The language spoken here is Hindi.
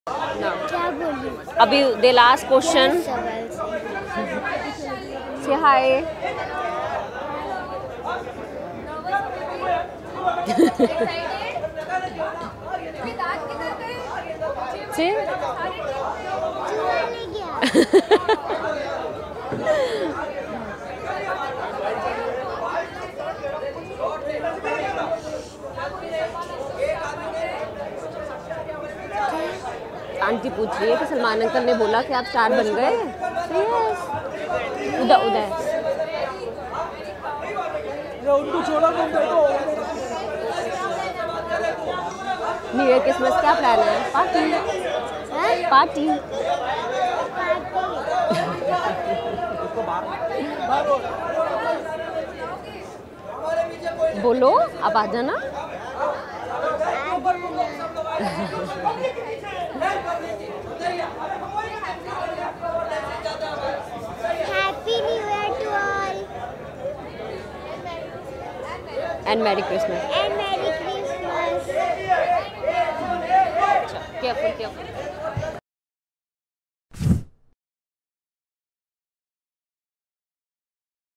No. क्या बोली? अभी the last question. सवाल से। Say hi. Say. चूहा ले गया। आंटी पूछ रही है कि सलमान अंकल ने बोला कि आप स्टार बन गए। उधर उधर न्यू ईयर क्रिसमस क्या प्लान है? Party party. बोलो आप आ जाना। Happy New Year to all and merry Christmas. and Merry Christmas. Careful careful.